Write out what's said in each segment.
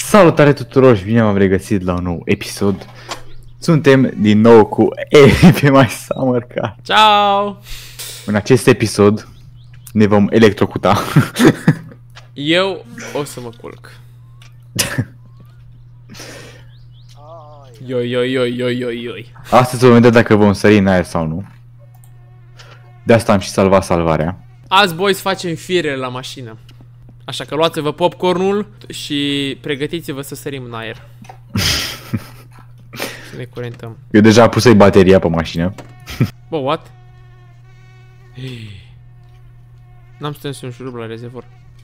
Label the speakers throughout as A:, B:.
A: Salutare tuturor și bine v-am regăsit la un nou episod. Suntem din nou cu Evi pe My Summer Car.
B: Ciao!
A: În acest episod ne vom electrocuta.
B: Eu o să mă culc. Ioi.
A: Astăzi vom vedea dacă vom sări în aer sau nu. De asta am și salvat salvarea.
B: Azi, boys, facem firele la mașină. Așa că luați-vă popcornul și pregătiți-vă să sărim în aer. Să ne curentăm.
A: Eu deja am pus-i bateria pe mașină.
B: Bă, what? N-am strâns un șurub la rezervor.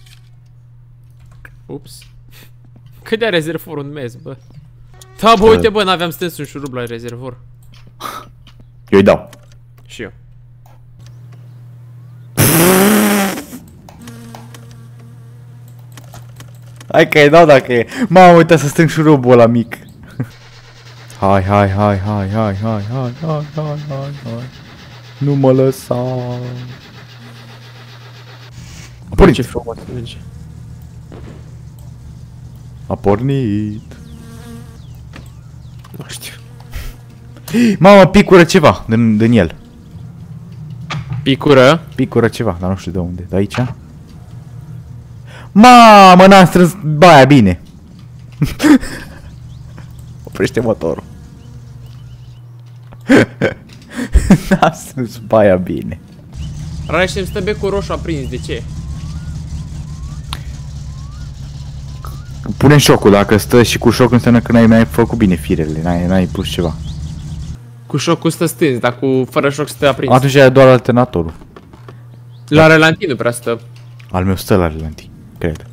B: Ups. Cât de rezervor un mes, bă? Da, bă, uite, bă, n-aveam strâns un șurub la rezervor.
A: Eu îi dau.
B: Și eu.
A: Hai că îi dau dacă e. M-am uitat să strâng șurubul ăla mic. Hai. Nu mă lăsa. A pornit.
B: Ce frumos merge.
A: A pornit.
B: Nu știu.
A: Mamă, picură ceva din el.
B: Picură?
A: Picură ceva, dar nu știu de unde. De aici? Mamă, n-am strâns baia bine. Oprește motorul. N-am strâns baia bine.
B: Rarește îmi stă becul roșu aprins, de ce?
A: Pune șocul, dacă stă și cu șoc înseamnă că n-ai mai făcut bine firele, n-ai pus ceva.
B: Cu șocul stă stâns, dar fără șoc stă aprins.
A: Atunci e doar alternatorul.
B: La relanti nu prea stă.
A: Al meu stă la relanti, cred.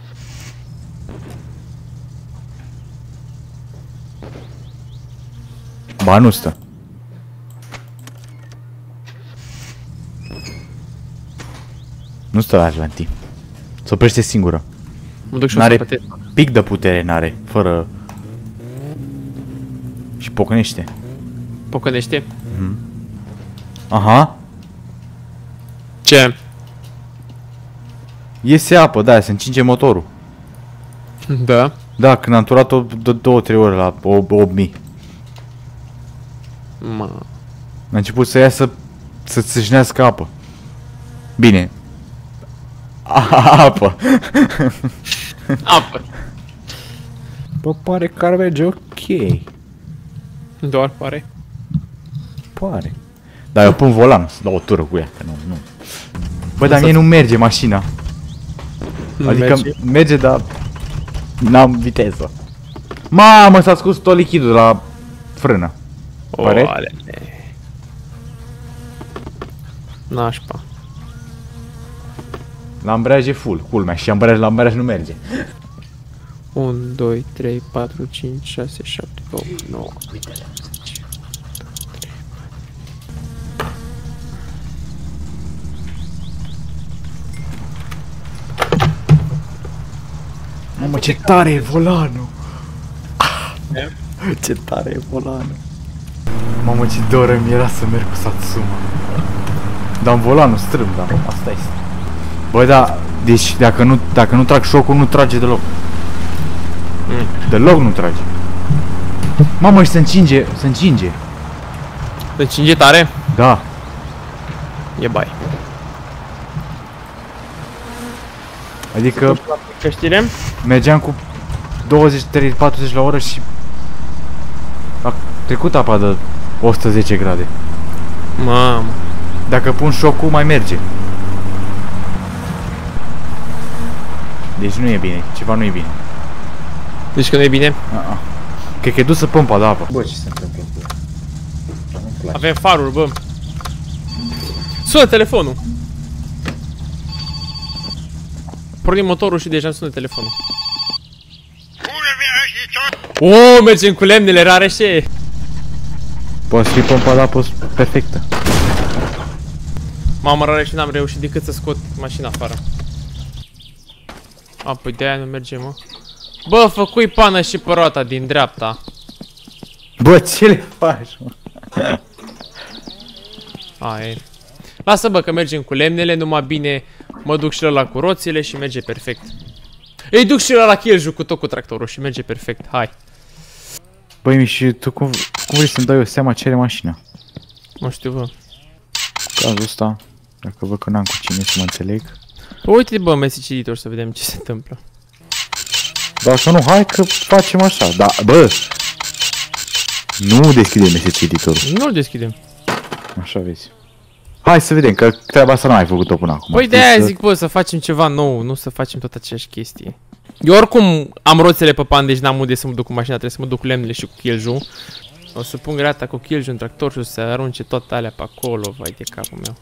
A: Ba, nu stă. Nu stă la relanti. Se oprește singură.
B: Mă duc și
A: N-are pic de putere, n-are, fără... Și pocănește.
B: Pocănește?
A: Aha.
B: Ce?
A: Iese apă, da, se încinge motorul.
B: Da.
A: Da, când am turat-o de 2-3 ori la 8000.
B: Ma.
A: A început să iasă, să țâșnească apă. Bine. Apă.
B: Apă.
A: Bă, pare că ar merge ok.
B: Doar pare.
A: Pare. Dar eu pun volan să dau o tură cu ea, că nu. Bă, dar mie nu merge mașina. Adică merge, dar n-am viteză. Mamă, s-a scos tot lichidul la frână. Pare?
B: Nașpa.
A: La ambreiaj e full, culmea, și la ambreiaj nu merge.
B: 1, 2, 3, 4, 5, 6, 7, 8, 9.
A: Mamă, ce tare e volanul! Ce tare e volanul! Mamă, ce doră mi era să merg cu Satsuma. Dar în volanul strâmb, da, asta este. Bă, da, deci dacă nu trag șocul, nu trage deloc. Deloc nu trage. Mamă, și se încinge.
B: Se încinge tare?
A: Da.
B: E bai.
A: Adică
B: Căștile?
A: mergeam cu 20-40 la oră și a trecut apa de 110 grade.
B: Mamă.
A: Dacă pun șocul, mai merge. Deci nu e bine, ceva nu e bine.
B: Deci că nu e bine?
A: Cred că e dusă pompa de apă. Bă, ce se întâmplă cu ea?
B: Avem faruri, bă. Sună telefonul. Pornim motorul și deja îmi sună telefonul. O, mergem cu lemnele rare și...
A: Poate fi pompa de apă perfectă.
B: Mamă, rare și n-am reușit decât să scot mașina afară. A, păi de-aia nu merge, mă. Bă, făcui pană și pe roata din dreapta.
A: Bă, ce le faci, mă?
B: A, e. Lasă, bă, că mergem cu lemnele, numai bine mă duc și la cu roțile și merge perfect. Îi duc și la Killjoy cu tot cu tractorul și merge perfect, hai.
A: Băi, și tu cum vrei să-mi dai eu seama ce are mașina?
B: Nu știu, bă.
A: Cazul ăsta, dacă văd că n-am cu cine să mă înțeleg.
B: Uite, bă, Message Editor să vedem ce se întâmplă.
A: Dacă nu, hai că facem așa, da, bă! Nu deschidem Message Editorul.
B: Nu-l deschidem.
A: Așa vezi. Hai să vedem, că treaba asta n-am mai făcut-o până acum.
B: Păi de-aia zic, bă, să facem ceva nou, nu să facem tot aceeași chestie. Eu oricum am roțele pe pan, deci n-am unde să mă duc cu mașina, trebuie să mă duc cu lemnele și cu Killjoy. O să pun grata cu Killjoy în tractor și o să arunce toate alea pe acolo, vai de capul meu.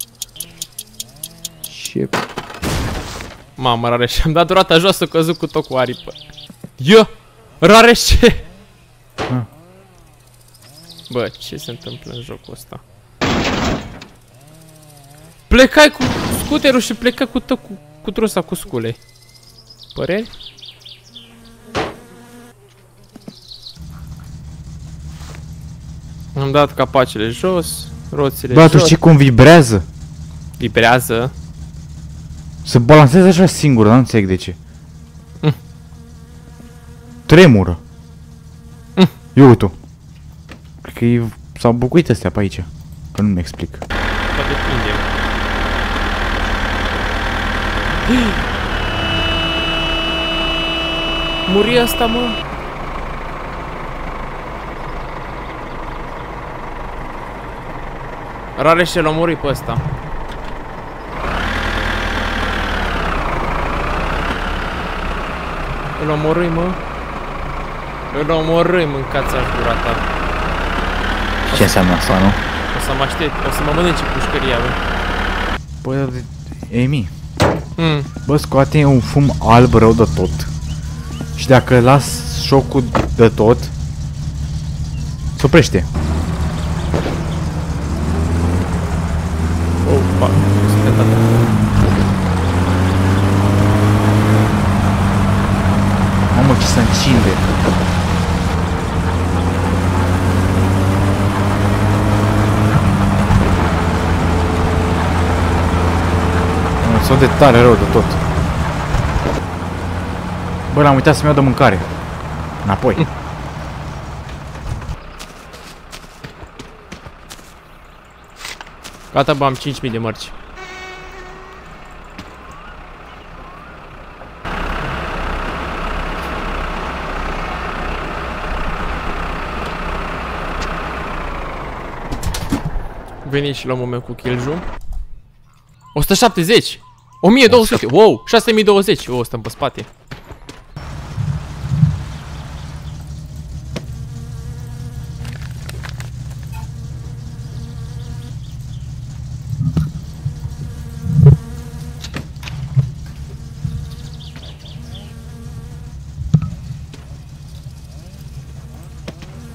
A: Ce?
B: Mamă, Rareș, am dat roata jos, a căzut cu tot cu aripă. Ia! Rareș, ce? Bă, ce se întâmplă în jocul ăsta? Plecai cu scuterul și plecai cu tot cu trusa cu scule. Păreri? Am dat capacele jos, roțile jos.
A: Bă, tu știi cum vibrează?
B: Vibrează.
A: Se balansează așa singur, nu înțeleg de ce. Tremură. Eu uite-o. Cred că s-au bucuit astea pe aici. Că nu-mi explic.
B: Asta depinde. Muri asta, mă. Rareș l-a murit pe ăsta. Îl omorâi, mă. Îl omorâi, mâncați-aș gura ta.
A: Ce înseamnă asta, nu?
B: O să mă aștept, o să mă mănânce pușcăria, bă.
A: Bă, Amy. Bă, scoate un fum alb rău de tot. Și dacă las șocul de tot, se oprește.
B: Oh, fuck.
A: Mamă, ce se încinde. Sunt de tare rău de tot. Bă, l-am uitat să-mi iau de mâncare. Înapoi.
B: Gata, bă, am 5000 de mărci. Veni și la un moment cu Killjoy. 170! 1200! Wow! 6020! Oh, stăm pe spate.